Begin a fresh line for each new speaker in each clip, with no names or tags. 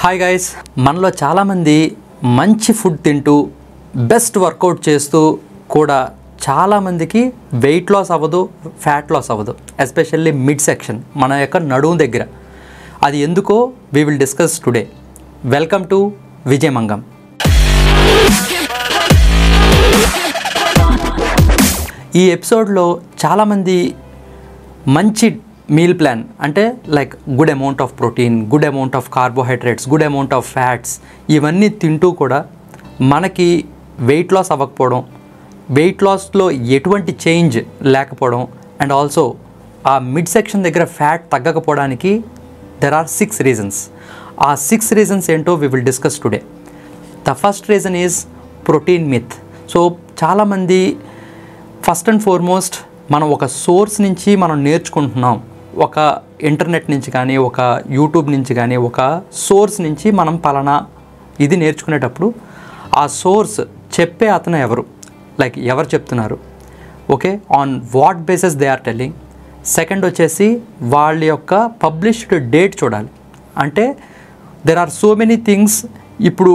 Hi guys, మనలో చాలామంది మంచి ఫుడ్ తింటూ బెస్ట్ వర్కౌట్ చేస్తూ కూడా చాలామందికి వెయిట్ లాస్ అవ్వదు, ఫ్యాట్ లాస్ అవ్వదు. ఎస్పెషల్లీ మిడ్ సెక్షన్, మన యొక్క నడుము దగ్గర. అది ఎందుకో we will discuss today. Welcome to విజయమంగం. ఈ ఎపిసోడ్లో చాలామంది మంచి మీల్ ప్లాన్ అంటే like good amount of protein, good amount of carbohydrates, good amount of fats ఇవన్నీ తింటూ కూడా మనకి వెయిట్ లాస్ అవ్వకపోవడం, వెయిట్ లాస్లో ఎటువంటి చేంజ్ లేకపోవడం, అండ్ ఆల్సో ఆ మిడ్ సెక్షన్ దగ్గర ఫ్యాట్ తగ్గకపోవడానికి దెర్ ఆర్ 6 రీజన్స్. ఆ 6 రీజన్స్ ఏంటో we will discuss today. The first reason is protein myth. So చాలామంది ఫస్ట్ అండ్ ఫార్మోస్ట్ మనం ఒక సోర్స్ నుంచి మనం నేర్చుకుంటున్నాం. ఒక ఇంటర్నెట్ నుంచి కానీ, ఒక యూట్యూబ్ నుంచి కానీ, ఒక సోర్స్ నుంచి మనం పలానా ఇది నేర్చుకునేటప్పుడు ఆ సోర్స్ చెప్పే అతను ఎవరు, లైక్ ఎవరు చెప్తున్నారు, okay, on what basis they are telling. Second వచ్చేసి వాళ్ళ యొక్క పబ్లిష్డ్ డేట్ చూడాలి. అంటే there are so many things. ఇప్పుడు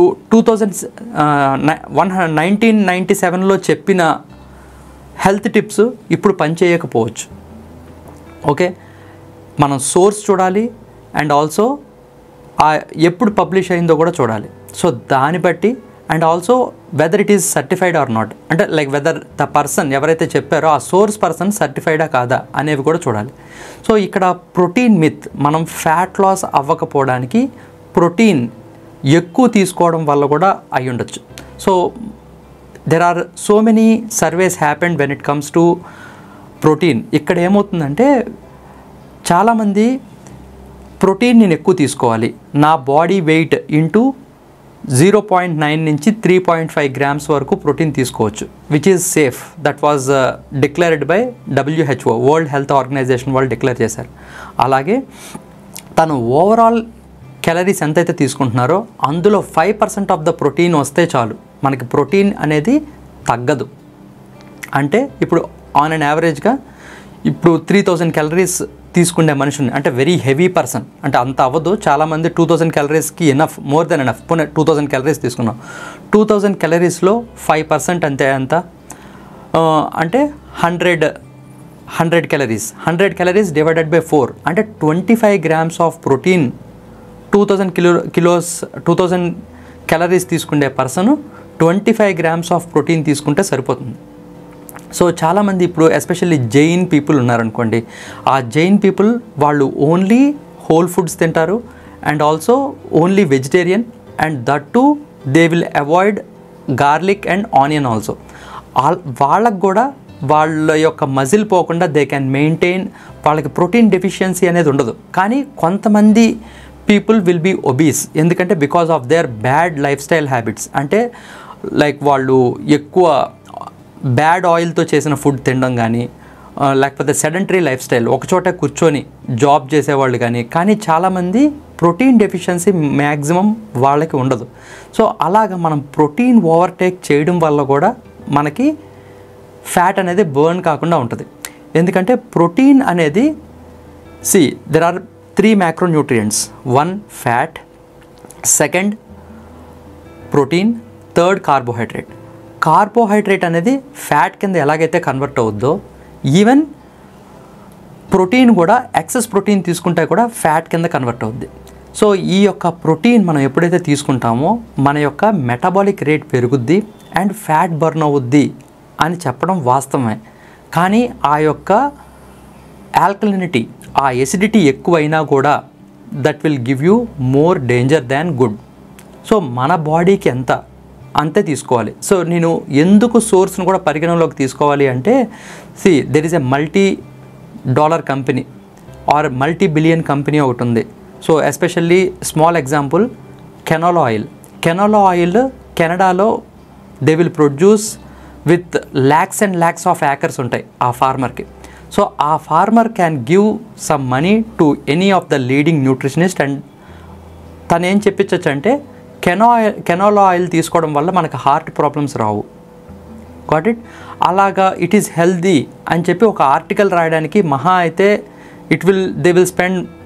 1997లో చెప్పిన హెల్త్ టిప్స్ ఇప్పుడు పనిచేయకపోవచ్చు. ఓకే, మనం సోర్స్ చూడాలి, అండ్ ఆల్సో ఎప్పుడు పబ్లిష్ అయిందో కూడా చూడాలి. సో దాన్ని బట్టి, and also whether it is certified or not, అంటే లైక్ వెదర్ ద పర్సన్ ఎవరైతే చెప్పారో ఆ సోర్స్ పర్సన్ సర్టిఫైడా కాదా అనేవి కూడా చూడాలి. సో ఇక్కడ ప్రోటీన్ మిత్, మనం ఫ్యాట్ లాస్ అవ్వకపోవడానికి ప్రోటీన్ ఎక్కువ తీసుకోవడం వల్ల కూడా అయి ఉండొచ్చు. So there are so many surveys happened when it comes to protein. ఇక్కడ ఏమవుతుందంటే చాలామంది ప్రోటీన్ నేను ఎక్కువ తీసుకోవాలి, నా బాడీ వెయిట్ ఇంటూ 0.9 నుంచి 3.5 గ్రామ్స్ వరకు ప్రోటీన్ తీసుకోవచ్చు, which is safe. That was declared by WHO, world health organization వాళ్ళు డిక్లేర్ చేశారు. అలాగే తను ఓవరాల్ క్యాలరీస్ ఎంతైతే తీసుకుంటున్నారో అందులో 5% ఆఫ్ ద ప్రోటీన్ వస్తే చాలు, మనకి ప్రోటీన్ అనేది తగ్గదు. అంటే ఇప్పుడు ఆన్ అండ్ యావరేజ్గా ఇప్పుడు 3000 క్యాలరీస్ తీసుకునే మనిషిని, అంటే వెరీ హెవీ పర్సన్, అంటే అంత అవ్వదు. చాలామంది 2000 క్యాలరీస్కి enough, more than enough. 2000 calories తీసుకున్నాం, 2000 క్యాలరీస్లో 5% అంతే ఎంత అంటే 100 క్యాలరీస్. 100 క్యాలరీస్ డివైడెడ్ బై 4 అంటే 25 గ్రామ్స్ ఆఫ్ ప్రోటీన్. 2000 క్యాలరీస్ తీసుకునే పర్సన్ 25 గ్రామ్స్ ఆఫ్ ప్రోటీన్ తీసుకుంటే సరిపోతుంది. సో చాలామంది ఇప్పుడు ఎస్పెషల్లీ జైన్ పీపుల్ ఉన్నారనుకోండి, ఆ జైన్ పీపుల్ వాళ్ళు ఓన్లీ హోల్ ఫుడ్స్ తింటారు, and also only vegetarian, and that too they will avoid garlic and onion also. వాళ్ళకు కూడా వాళ్ళ యొక్క మజిల్ పోకుండా దే క్యాన్ మెయింటైన్, వాళ్ళకి ప్రోటీన్ డెఫిషియన్సీ అనేది ఉండదు. కానీ కొంతమంది పీపుల్ విల్ బీ ఒబీస్, ఎందుకంటే because of their bad life style habits. అంటే లైక్ వాళ్ళు ఎక్కువ బ్యాడ్ ఆయిల్తో చేసిన ఫుడ్ తినడం కానీ, లేకపోతే సెడెంటరీ లైఫ్ స్టైల్, ఒకచోట కూర్చొని జాబ్ చేసేవాళ్ళు కానీ చాలామంది ప్రోటీన్ డెఫిషియన్సీ మ్యాక్సిమం వాళ్ళకి ఉండదు. సో అలాగ మనం ప్రోటీన్ ఓవర్టేక్ చేయడం వల్ల కూడా మనకి ఫ్యాట్ అనేది బర్న్ కాకుండా ఉంటుంది. ఎందుకంటే ప్రోటీన్ అనేది there are 3 macronutrients. 1 fat, 2nd protein, 3rd carbohydrate. Carbohydrate అనేది ఫ్యాట్ కింద ఎలాగైతే కన్వర్ట్ అవుద్దో, ఈవెన్ ప్రోటీన్ కూడా ఎక్సెస్ ప్రోటీన్ తీసుకుంటే కూడా ఫ్యాట్ కింద కన్వర్ట్ అవుద్ది. సో ఈ యొక్క ప్రోటీన్ మనం ఎప్పుడైతే తీసుకుంటామో మన యొక్క మెటబాలిక్ రేట్ పెరుగుద్ది అండ్ ఫ్యాట్ బర్న్ అవుద్ది అని చెప్పడం వాస్తవమే. కానీ ఆ యొక్క ఆల్కలినిటీ, ఆ ఎసిడిటీ ఎక్కువైనా కూడా that will give you more danger than good. So మన బాడీకి ఎంత అంతే తీసుకోవాలి. సో నేను ఎందుకు సోర్స్ను కూడా పరిగణనలోకి తీసుకోవాలి అంటే, there is a $multi-dollar company or $multi-billion company ఒకటి ఉంది. So especially small example, canola oil. Canola oil కెనడాలో they will produce with lakhs and lakhs of acres ఉంటాయి ఆ ఫార్మర్కి. సో ఆ farmer can give some money to any of the leading nutritionist, and తను ఏం చెప్పించచ్చు అంటే కెనోలా ఆయిల్ తీసుకోవడం వల్ల మనకు హార్ట్ ప్రాబ్లమ్స్ రావు. Got it? అలాగా ఇట్ ఈస్ హెల్దీ అని చెప్పి ఒక ఆర్టికల్ రాయడానికి మహా అయితే they will spend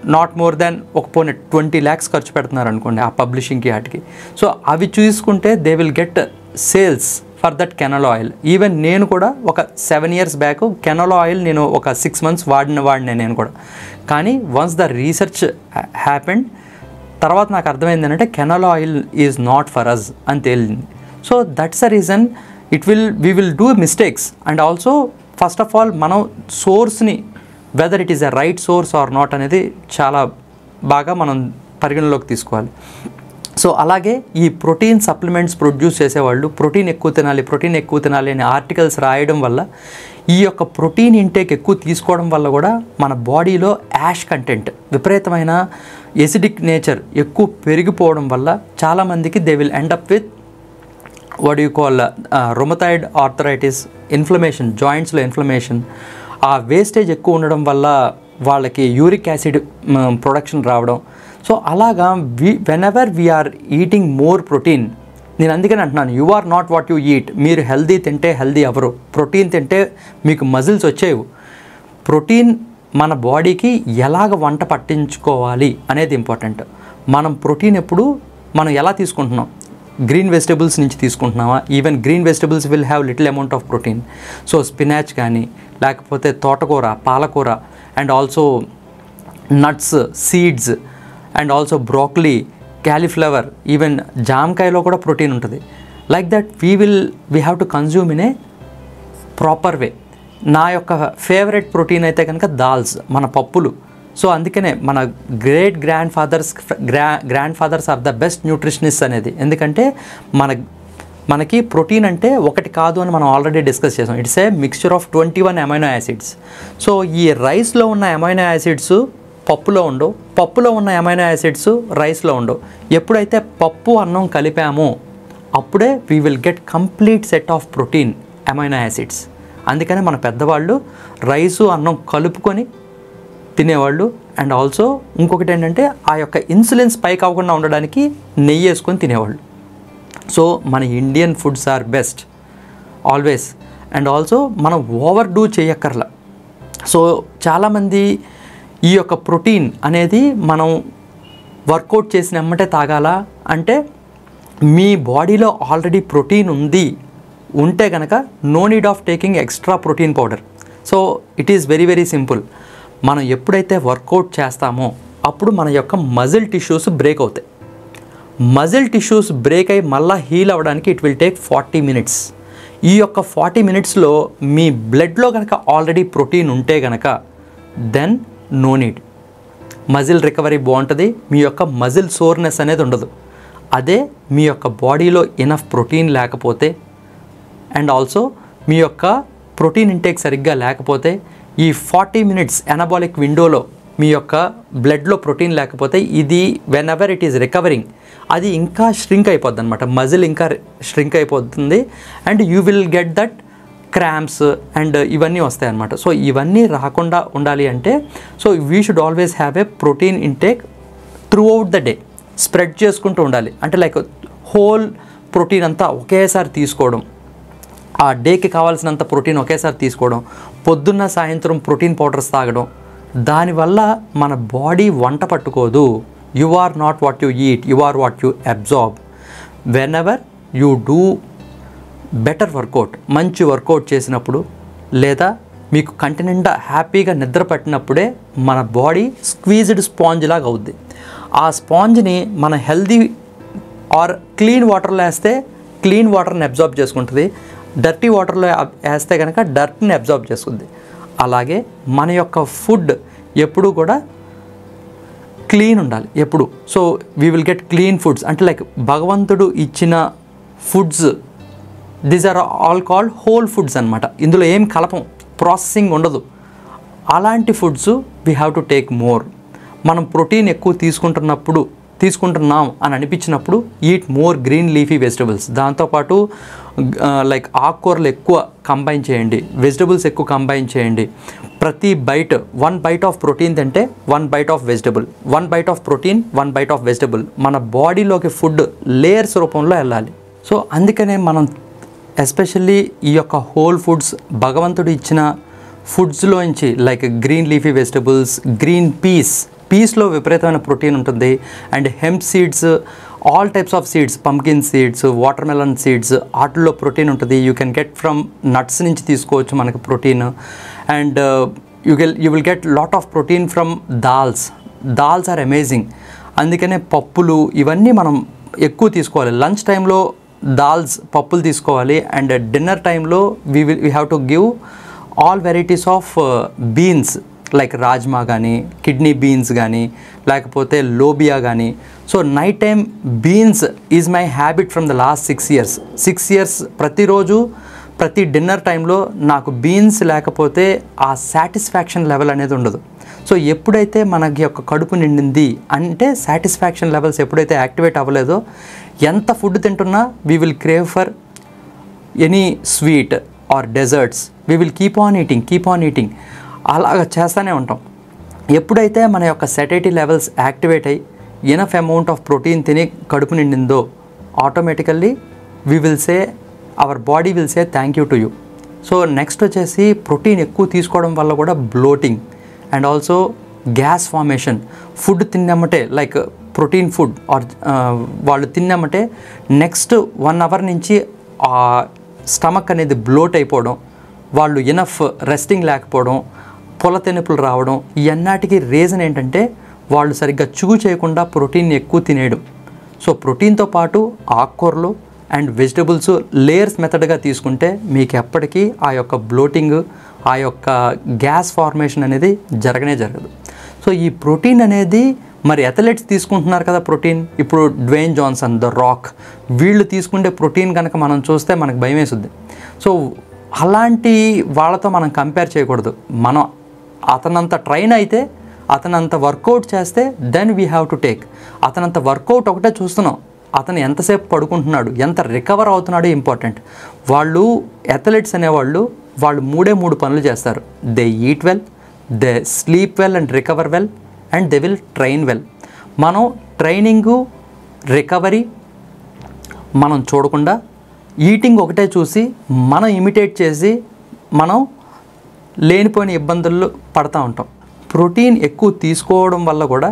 not more than ఒక పోనీ 20 lakhs ఖర్చు పెడుతున్నారు అనుకోండి ఆ పబ్లిషింగ్కి వాటికి. సో అవి చూసుకుంటే they will get sales for that canola oil. Even నేను కూడా ఒక 7 years బ్యాక్ కెనోలా ఆయిల్ నేను ఒక 6 months వాడినే నేను కూడా. కానీ వన్స్ ద రీసెర్చ్ హ్యాపెండ్ తర్వాత నాకు అర్థమైంది ఏంటంటే canola oil is not for us అని తేలింది. So that's the reason we will do mistakes. And also first of all మనం సోర్స్ని whether it is a right source or not అనేది చాలా బాగా మనం పరిగణలోకి తీసుకోవాలి. సో అలాగే ఈ ప్రోటీన్ సప్లిమెంట్స్ ప్రొడ్యూస్ చేసేవాళ్ళు ప్రోటీన్ ఎక్కువ తినాలి అనే ఆర్టికల్స్ రాయడం వల్ల ఈ యొక్క ప్రోటీన్ ఇంటేక్ ఎక్కువ తీసుకోవడం వల్ల కూడా మన బాడీలో యాష్ కంటెంట్ విపరీతమైన ఎసిడిక్ నేచర్ ఎక్కువ పెరిగిపోవడం వల్ల చాలామందికి they will end up with what you call rheumatoid arthritis, inflammation, జాయింట్స్లో ఇన్ఫ్లమేషన్. ఆ వేస్టేజ్ ఎక్కువ ఉండడం వల్ల వాళ్ళకి యూరిక్ యాసిడ్ ప్రొడక్షన్ రావడం. సో అలాగా whenever we are eating more protein, నేను అందుకని అంటున్నాను you are not what you eat. మీరు హెల్దీ తింటే హెల్దీ అవ్వరు, ప్రోటీన్ తింటే మీకు మజిల్స్ వచ్చేవి. ప్రోటీన్ మన బాడీకి ఎలాగ వంట పట్టించుకోవాలి అనేది ఇంపార్టెంట్. మనం ప్రోటీన్ ఎప్పుడు మనం ఎలా తీసుకుంటున్నాం, గ్రీన్ వెజిటబుల్స్ నుంచి తీసుకుంటున్నామా? Even green vegetables will have little amount of protein. So spinach కానీ లేకపోతే తోటకూర, పాలకూర, and also nuts, seeds, and also broccoli, cauliflower, even జామకాయలో కూడా ప్రోటీన్ ఉంటుంది. Like that we have to consume in a proper way. నా యొక్క favourite protein అయితే కనుక దాల్స్, మన పప్పులు. సో అందుకనే మన grandfathers are the best nutritionist అనేది. ఎందుకంటే మనకి ప్రోటీన్ అంటే ఒకటి కాదు అని మనం ఆల్రెడీ డిస్కస్ చేసాం. It's a mixture of 21 amino acids. So ఈ రైస్లో ఉన్న అమైనో యాసిడ్స్ పప్పులో ఉండవు, పప్పులో ఉన్న అమైనో యాసిడ్స్ రైస్లో ఉండవు. ఎప్పుడైతే పప్పు అన్నం కలిపామో అప్పుడే we will get complete set of protein amino acids. అందుకనే మన పెద్దవాళ్ళు రైసు అన్నం కలుపుకొని తినేవాళ్ళు. అండ్ ఆల్సో ఇంకొకటి ఏంటంటే ఆ యొక్క ఇన్సులిన్ స్పైక్ అవ్వకుండా ఉండడానికి నెయ్యి వేసుకొని తినేవాళ్ళు. సో మన Indian foods are best always. And also మనం ఓవర్ డూ చేయక్కర్లా. సో చాలామంది ఈ యొక్క ప్రోటీన్ అనేది మనం వర్కౌట్ చేసిన ఎమ్మటే తాగాలా అంటే మీ బాడీలో ఆల్రెడీ ప్రోటీన్ ఉంటే కనుక no need of taking extra protein powder. So it is very very simple. మనం ఎప్పుడైతే వర్కౌట్ చేస్తామో అప్పుడు మన యొక్క మజిల్ టిష్యూస్ బ్రేక్ అవుతాయి. మజిల్ టిష్యూస్ బ్రేక్ అయ్యి మళ్ళీ హీల్ అవ్వడానికి ఇట్ విల్ టేక్ 40 minutes. ఈ యొక్క 40 minutesలో మీ బ్లడ్లో కనుక ఆల్రెడీ ప్రోటీన్ ఉంటే కనుక then no need, muscle recovery బాగుంటుంది, మీ యొక్క మజిల్ సోర్నెస్ అనేది ఉండదు. అదే మీ యొక్క బాడీలో ఇనఫ్ ప్రోటీన్ లేకపోతే అండ్ ఆల్సో మీ యొక్క ప్రోటీన్ ఇంటేక్ సరిగ్గా లేకపోతే ఈ 40 minutes ఎనబాలిక్ విండోలో మీ యొక్క బ్లడ్లో ప్రోటీన్ లేకపోతే ఇది whenever it is recovering అది ఇంకా ష్రింక్ అయిపోద్ది అనమాట. మజిల్ ఇంకా ష్రింక్ అయిపోతుంది and you will get that cramps and ఇవన్నీ వస్తాయి అన్నమాట. సో ఇవన్నీ రాకుండా ఉండాలి అంటే so we should always have a protein intake throughout the day, spread చేసుకుంటూ ఉండాలి. అంటే లైక్ హోల్ ప్రోటీన్ అంతా ఒకేసారి తీసుకోవడం, ఆ డేకి కావాల్సినంత ప్రోటీన్ ఒకేసారి తీసుకోవడం, పొద్దున్న సాయంత్రం ప్రోటీన్ పౌడర్స్ తాగడం, దానివల్ల మన బాడీ వంట పట్టుకోదు. You are not what you eat, you are what you absorb. Whenever you do better workout, మంచి వర్కౌట్ చేసినప్పుడు లేదా మీకు కంటి నిండా హ్యాపీగా నిద్ర పట్టినప్పుడే మన బాడీ స్క్వీజ్డ్ స్పాంజ్ లాగా అవుద్ది. ఆ స్పాంజ్ని మన హెల్దీ ఆర్ క్లీన్ వాటర్లో వేస్తే క్లీన్ వాటర్ని అబ్జార్బ్ చేసుకుంటుంది, డర్టీ వాటర్లో వేస్తే కనుక డర్ట్ని అబ్జార్బ్ చేసుకుంది. అలాగే మన యొక్క ఫుడ్ ఎప్పుడు కూడా క్లీన్ ఉండాలి ఎప్పుడు. So we will get clean foods అంటే లైక్ భగవంతుడు ఇచ్చిన foods, these are all called whole foods అనమాట. ఇందులో ఏం కలపం, ప్రాసెసింగ్ ఉండదు. అలాంటి foods we have to take more. మనం ప్రోటీన్ ఎక్కువ తీసుకుంటున్నాం అని అనిపించినప్పుడు eat more green leafy vegetables. దాంతోపాటు లైక్ ఆకుకూరలు ఎక్కువ కంబైన్ చేయండి, వెజిటబుల్స్ ఎక్కువ కంబైన్ చేయండి. ప్రతి బైట్ 1 bite ఆఫ్ ప్రోటీన్ తింటే 1 bite of vegetable, 1 bite of protein, 1 bite of vegetable. మన బాడీలోకి ఫుడ్ లేయర్స్ రూపంలో వెళ్ళాలి. సో అందుకనే మనం ఎస్పెషల్లీ ఈ యొక్క హోల్ ఫుడ్స్ భగవంతుడు ఇచ్చిన ఫుడ్స్లోంచి like green leafy vegetables, green peas, పీస్లో విపరీతమైన ప్రోటీన్ ఉంటుంది. And hemp seeds, all types of seeds, pumpkin seeds, watermelon seeds, వాటిల్లో ప్రోటీన్ ఉంటుంది. You can get from nuts నుంచి తీసుకోవచ్చు మనకి protein. And you will get lot of protein from dals are amazing. అందుకనే పప్పులు ఇవన్నీ మనం ఎక్కువ తీసుకోవాలి. లంచ్ టైంలో పప్పులు తీసుకోవాలి. అండ్ డిన్నర్ టైంలో we have to give all varieties of beans like rajma కానీ, కిడ్నీ బీన్స్ కానీ, లేకపోతే లోబియా కానీ. So night time beans is my habit from the last 6 years. ప్రతిరోజు ప్రతి డిన్నర్ టైంలో నాకు బీన్స్ లేకపోతే ఆ సాటిస్ఫాక్షన్ లెవెల్ అనేది ఉండదు. సో ఎప్పుడైతే మనకి యొక్క కడుపు నిండింది అంటే సాటిస్ఫాక్షన్ లెవెల్స్ ఎప్పుడైతే యాక్టివేట్ అవ్వలేదో, ఎంత ఫుడ్ తింటున్నా we will crave for any sweet or desserts. We will keep on eating. అలాగ చేస్తూనే ఉంటాం. ఎప్పుడైతే మన యొక్క సెటైటీ లెవెల్స్ యాక్టివేట్ అయ్యి ఎనఫ్ అమౌంట్ ఆఫ్ ప్రోటీన్ తిని కడుపు నిండిందో, automatically our body will say thank you to you. So next వచ్చేసి ప్రోటీన్ ఎక్కువ తీసుకోవడం వల్ల కూడా bloating and also gas formation. Food తిన్నామంటే లైక్ ప్రోటీన్ ఫుడ్ ఆర్ వాళ్ళు తిన్నామంటే నెక్స్ట్ 1 hour నుంచి ఆ స్టమక్ అనేది బ్లోట్ అయిపోవడం, వాళ్ళు ఎనఫ్ రెస్టింగ్ లేకపోవడం, పొల తెనుపులు రావడం, ఈ అన్నిటికీ రీజన్ ఏంటంటే వాళ్ళు సరిగ్గా చూగు చేయకుండా ప్రోటీన్ ఎక్కువ తినేయడం. సో ప్రోటీన్తో పాటు ఆకుకూరలు అండ్ వెజిటబుల్స్ లేయర్స్ మెథడ్గా తీసుకుంటే మీకు ఎప్పటికీ ఆ యొక్క బ్లోటింగ్, ఆ యొక్క గ్యాస్ ఫార్మేషన్ అనేది జరగదు. సో ఈ ప్రోటీన్ అనేది మరి అథ్లెట్స్ తీసుకుంటున్నారు కదా ప్రోటీన్. ఇప్పుడు డ్వేన్ జాన్సన్, ద రాక్, వీళ్ళు తీసుకుంటే ప్రోటీన్ కనుక మనం చూస్తే మనకు భయం వేస్తుంది. సో అలాంటి వాళ్ళతో మనం కంపేర్ చేయకూడదు. మనం అతనంత ట్రైన్ అయితే, అతనంత వర్కౌట్ చేస్తే then we have to take. అతనంత వర్కౌట్ ఒకటే చూస్తున్నాం, అతను ఎంతసేపు పడుకుంటున్నాడు, ఎంత రికవర్ అవుతున్నాడో ఇంపార్టెంట్. వాళ్ళు అథ్లెట్స్ అనేవాళ్ళు వాళ్ళు 3 పనులు చేస్తారు. They eat well, they sleep well and recover well, and they will train well. మనం ట్రైనింగు, రికవరీ మనం చూడకుండా ఈటింగ్ ఒకటే చూసి మనం ఇమిటేట్ చేసి మనం లేనిపోయిన ఇబ్బందుల్లో పడతా ఉంటాం. ప్రోటీన్ ఎక్కువ తీసుకోవడం వల్ల కూడా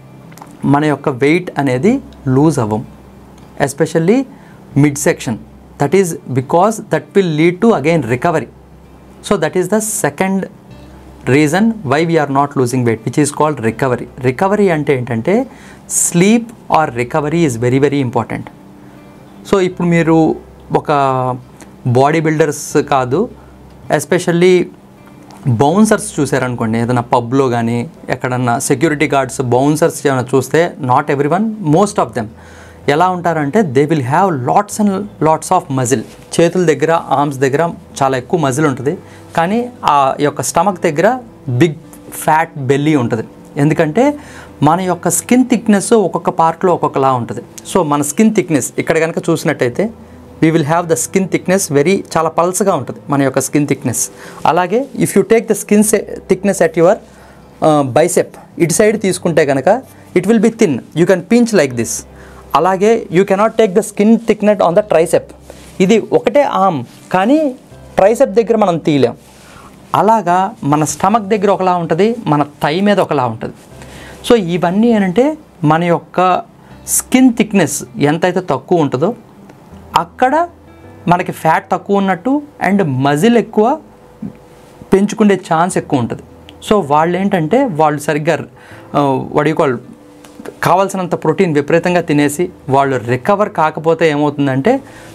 మన యొక్క వెయిట్ అనేది లూజ్ అవ్వం, especially mid section. That is because that will lead to again recovery. So that is the second reason why we are not losing weight, which is called recovery. Recovery అంటే ఏంటంటే sleep or recovery is very very important. So ఇప్పుడు మీరు ఒక bodybuilders కాదు, especially bouncers చూసారనుకోండి, ఏదైనా పబ్లో కానీ ఎక్కడన్నా సెక్యూరిటీ గార్డ్స్ బౌన్సర్స్ ఏమైనా చూస్తే, not everyone, most of them ఎలా ఉంటారంటే they will have lots and lots of muscle. చేతుల దగ్గర, ఆర్మ్స్ దగ్గర చాలా ఎక్కువ మజిల్ ఉంటుంది, కానీ ఆ యొక్క స్టమక్ దగ్గర బిగ్ ఫ్యాట్ బెల్లీ ఉంటుంది. ఎందుకంటే మన యొక్క స్కిన్ థిక్నెస్ ఒక్కొక్క పార్ట్లో ఒక్కొక్కలా ఉంటుంది. సో మన స్కిన్ థిక్నెస్ ఇక్కడ కనుక చూసినట్టయితే we will have the skin thickness చాలా పల్స్గా ఉంటుంది మన యొక్క స్కిన్ థిక్నెస్. అలాగే if you take the skin thickness at your bicep, ఇటు సైడ్ తీసుకుంటే కనుక it will be thin, you can pinch like this. అలాగే you cannot take the skin thickness on the tricep. ఇది ఒకటే ఆర్మ్ కానీ tricep దగ్గర మనం తీయలేం. అలాగా మన స్టమక్ దగ్గర ఒకలా ఉంటుంది, మన థై మీద ఒకలా ఉంటుంది. సో ఇవన్నీ ఏంటంటే మన యొక్క స్కిన్ థిక్నెస్ ఎంతైతే తక్కువ ఉంటుందో అక్కడ మనకి ఫ్యాట్ తక్కువ ఉన్నట్టు అండ్ మజిల్ ఎక్కువ పెంచుకునే ఛాన్స్ ఎక్కువ ఉంటుంది. సో వాళ్ళు ఏంటంటే వాళ్ళు సరిగ్గా వడికోల్ కావాల్సినంత ప్రోటీన్ విపరీతంగా తినేసి వాళ్ళు రికవర్ కాకపోతే ఏమవుతుందంటే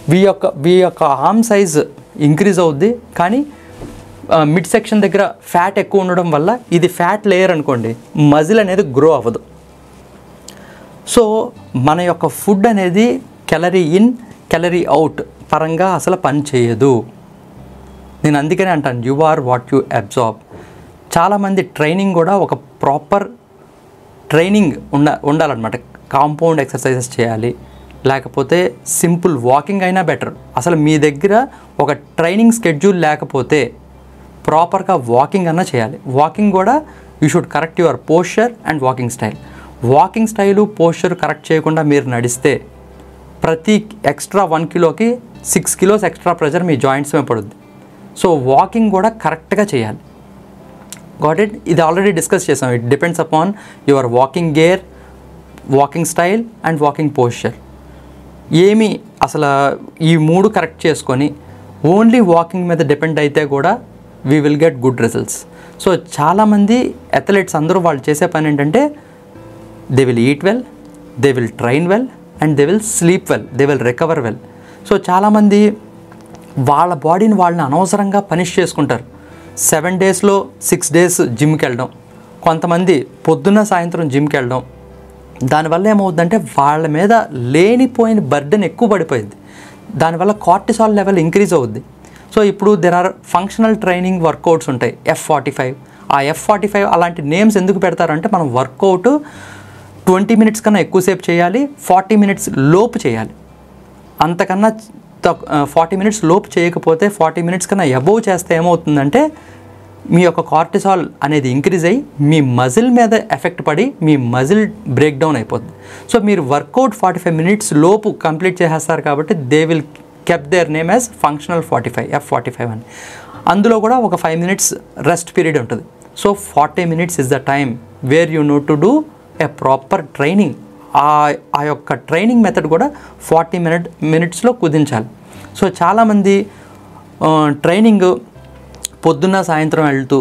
వీ యొక్క ఆర్మ్ సైజ్ ఇంక్రీజ్ అవుద్ది, కానీ మిడ్ సెక్షన్ దగ్గర ఫ్యాట్ ఎక్కువ ఉండడం వల్ల ఇది ఫ్యాట్ లేయర్ అనుకోండి, మజిల్ అనేది గ్రో అవ్వదు. సో మన యొక్క ఫుడ్ అనేది క్యాలరీ ఇన్ క్యాలరీ అవుట్ పరంగా అసలు పని చేయదు. నేను అందుకనే అంటాను you are what you absorb. చాలామంది ట్రైనింగ్ కూడా ఒక ప్రాపర్ ట్రైనింగ్ ఉండాలన్నమాట. కాంపౌండ్ ఎక్సర్సైజెస్ చేయాలి, లేకపోతే సింపుల్ వాకింగ్ అయినా బెటర్. అసలు మీ దగ్గర ఒక ట్రైనింగ్ స్కెడ్యూల్ లేకపోతే ప్రాపర్గా వాకింగ్ అన్నా చేయాలి. వాకింగ్ కూడా you should correct your posture and walking style. Walking style posture correct చేయకుండా మీరు నడిస్తే ప్రతి ఎక్స్ట్రా 1 కిలోకి 6 kilos ఎక్స్ట్రా ప్రెషర్ మీ జాయింట్స్ మీద పడుద్ది. సో వాకింగ్ కూడా కరెక్ట్గా చేయాలి. Got it? ఇది ఆల్రెడీ డిస్కస్ చేసాం. It depends upon your walking gear, walking style and walking posture. ఏమి అసలు ఈ 3 కరెక్ట్ చేసుకొని ఓన్లీ వాకింగ్ మీద డిపెండ్ అయితే కూడా we will get good results. So చాలామంది అథ్లెట్స్ అందరూ వాళ్ళు చేసే పని ఏంటంటే they will eat well, they will train well and they will sleep well, they will recover well. So చాలామంది వాళ్ళ బాడీని వాళ్ళని అనవసరంగా పనిష్ చేసుకుంటారు. 7 డేస్లో 6 డేస్ జిమ్కి వెళ్ళడం, కొంతమంది పొద్దున్న సాయంత్రం జిమ్కి వెళ్ళడం. దానివల్ల ఏమవుతుందంటే వాళ్ళ మీద లేనిపోయిన బర్డెన్ ఎక్కువ పడిపోయింది. దానివల్ల కార్టిసాల్ లెవెల్ ఇంక్రీజ్ అవుద్ది. సో ఇప్పుడు there are functional training workouts ఉంటాయి, F45. ఆ F45 అలాంటి నేమ్స్ ఎందుకు పెడతారంటే మనం వర్కౌట్ 20 మినిట్స్ కన్నా ఎక్కువసేపు చేయాలి, 40 మినిట్స్ లోపు చేయాలి. అంతకన్నా 40 మినిట్స్ లోపు చేయకపోతే 40 మినిట్స్ కన్నా అబోవ్ చేస్తే ఏమవుతుందంటే మీ యొక్క కార్టిసాల్ అనేది ఇంక్రీజ్ అయ్యి మీ మజిల్ మీద ఎఫెక్ట్ పడి మీ మజిల్ బ్రేక్ డౌన్ అయిపోతుంది. సో మీరు వర్కౌట్ 45 మినిట్స్ లోపు కంప్లీట్ చేసేస్తారు కాబట్టి they will keep their name as functional 45, F45 అని. అందులో కూడా ఒక 5 మినిట్స్ రెస్ట్ పీరియడ్ ఉంటుంది. So 40 minutes is the time where you know to do a proper training. ఆ యొక్క ట్రైనింగ్ మెథడ్ కూడా 40 మినిట్స్లో కుదించాలి. సో చాలామంది ట్రైనింగ్ పొద్దున్న సాయంత్రం వెళ్తూ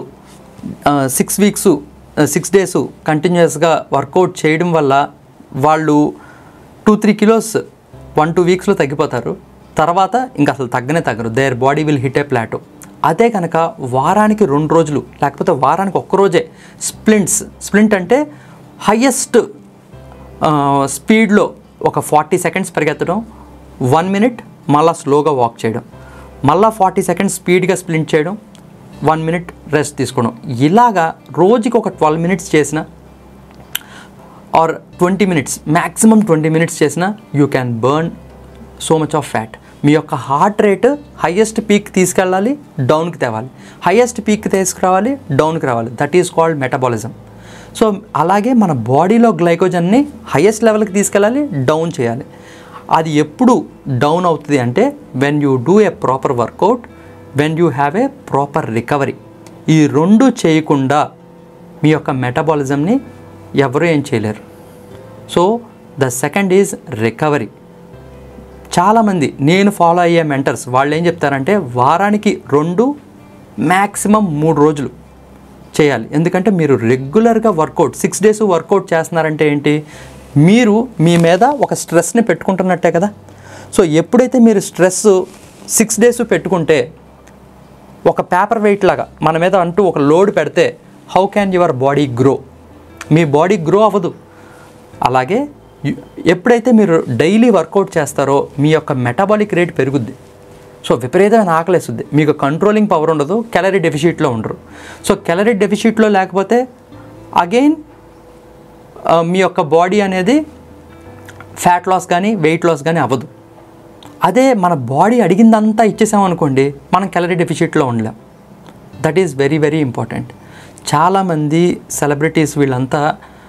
6 డేస్ కంటిన్యూస్గా వర్కౌట్ చేయడం వల్ల వాళ్ళు 2-3 కిలోస్ 1-2 వీక్స్లో తగ్గిపోతారు. తర్వాత ఇంకా అసలు తగ్గరు. Their body will hit a plateau. అదే కనుక వారానికి 2 రోజులు లేకపోతే వారానికి 1 రోజే స్ప్లింట్ అంటే హయ్యెస్ట్ స్పీడ్లో ఒక 40 సెకండ్స్ పరిగెత్తడం, 1 మినిట్ మళ్ళీ స్లోగా వాక్ చేయడం, మళ్ళీ 40 సెకండ్స్ స్పీడ్గా స్ప్లింట్ చేయడం, 1 మినిట్ రెస్ట్ తీసుకోవడం. ఇలాగా రోజుకి ఒక 12 మినిట్స్ చేసిన ఆర్ 20 మినిట్స్, మ్యాక్సిమం 20 మినిట్స్ చేసిన you can burn so much of fat. మీ యొక్క హార్ట్ రేట్ హయ్యెస్ట్ పీక్ తీసుకెళ్ళాలి, డౌన్కి తేవాలి, హయ్యెస్ట్ పీక్ తీసుకురావాలి, డౌన్కి రావాలి. That is called metabolism. So అలాగే మన బాడీలో గ్లైకోజన్ని హయ్యెస్ట్ లెవెల్కి తీసుకెళ్ళాలి, డౌన్ చేయాలి. అది ఎప్పుడు డౌన్ అవుతుంది అంటే when you do a proper workout, when you have a proper recovery. ఈ 2 చేయకుండా మీ యొక్క మెటబాలిజంని ఎవరు ఏం చేయలేరు. So the second is recovery. చాలామంది నేను ఫాలో అయ్యే మెంటర్స్ వాళ్ళు ఏం చెప్తారంటే వారానికి 2 మ్యాక్సిమం 3 రోజులు చేయాలి. ఎందుకంటే మీరు రెగ్యులర్గా వర్కౌట్ 6 డేస్ వర్కౌట్ చేస్తున్నారంటే ఏంటి, మీరు మీ మీద ఒక స్ట్రెస్ని పెట్టుకుంటున్నట్టే కదా. సో ఎప్పుడైతే మీరు స్ట్రెస్ 6 డేస్ పెట్టుకుంటే ఒక పేపర్ వెయిట్ లాగా మన మీద అంటూ ఒక లోడ్ పెడితే how can your body grow? మీ బాడీ గ్రో అవ్వదు. అలాగే ఎప్పుడైతే మీరు డైలీ వర్కౌట్ చేస్తారో మీ యొక్క మెటబాలిక్ రేట్ పెరుగుద్ది. సో విపరీతమైన ఆకలేస్తుంది, మీకు కంట్రోలింగ్ పవర్ ఉండదు, క్యాలరీ డెఫిషిట్లో ఉండరు. సో క్యాలరీ డెఫిషిట్లో లేకపోతే అగైన్ మీ యొక్క బాడీ అనేది ఫ్యాట్ లాస్ కానీ వెయిట్ లాస్ కానీ అవ్వదు. అదే మన బాడీ అడిగిందంతా ఇచ్చేసామనుకోండి మనం క్యాలరీ డెఫిషిట్లో ఉండలేం. That is very very important. చాలామంది సెలబ్రిటీస్ వీళ్ళంతా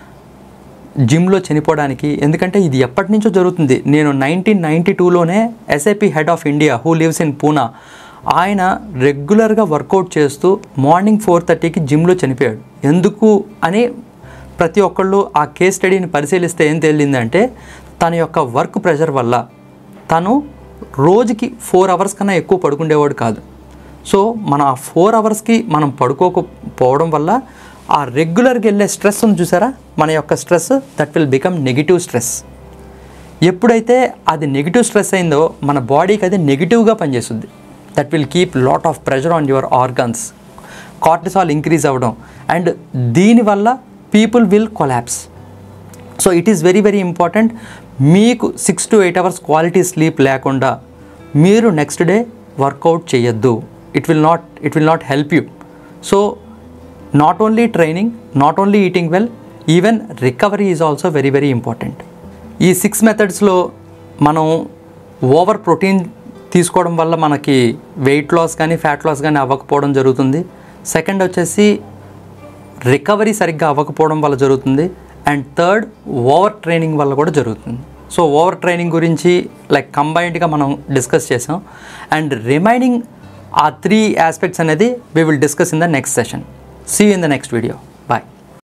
జిమ్లో చనిపోవడానికి, ఎందుకంటే ఇది ఎప్పటి నుంచో జరుగుతుంది. నేను 1992లోనే SAP head of India who lives in Poona, ఆయన రెగ్యులర్గా వర్కౌట్ చేస్తూ మార్నింగ్ 4:30కి జిమ్లో చనిపోయాడు. ఎందుకు అని ప్రతి ఒక్కళ్ళు ఆ కేస్ స్టడీని పరిశీలిస్తే ఏం తేలిందంటే తన యొక్క వర్క్ ప్రెషర్ వల్ల తను రోజుకి 4 అవర్స్ కన్నా ఎక్కువ పడుకుండేవాడు కాదు. సో మన ఆ 4 అవర్స్కి మనం పడుకోకపోవడం వల్ల ఆ రెగ్యులర్గా వెళ్ళే స్ట్రెస్ ఉంది చూసారా, మన యొక్క stress that will become negative stress. ఎప్పుడైతే అది నెగిటివ్ స్ట్రెస్ అయిందో మన బాడీకి అది నెగిటివ్గా పనిచేస్తుంది. That will keep lot of pressure on your organs, cortisol increase అవ్వడం, అండ్ దీనివల్ల people will collapse. So it is very very important. మీకు 6 to 8 అవర్స్ క్వాలిటీ స్లీప్ లేకుండా మీరు నెక్స్ట్ డే వర్కౌట్ చేయొద్దు. It will not help you. So not only training, not only eating well, even recovery is also very very important. ఈ 6 మెథడ్స్లో మనం over protein తీసుకోవడం వల్ల మనకి వెయిట్ లాస్ కానీ ఫ్యాట్ లాస్ కానీ అవ్వకపోవడం జరుగుతుంది. సెకండ్ వచ్చేసి రికవరీ సరిగ్గా అవ్వకపోవడం వల్ల జరుగుతుంది. అండ్ థర్డ్ ఓవర్ ట్రైనింగ్ వల్ల కూడా జరుగుతుంది. సో ఓవర్ ట్రైనింగ్ గురించి లైక్ కంబైన్డ్గా మనం డిస్కస్ చేసాం. అండ్ రిమైనింగ్ ఆ 3 ఆస్పెక్ట్స్ అనేది we will discuss in the next session. See you in the next video.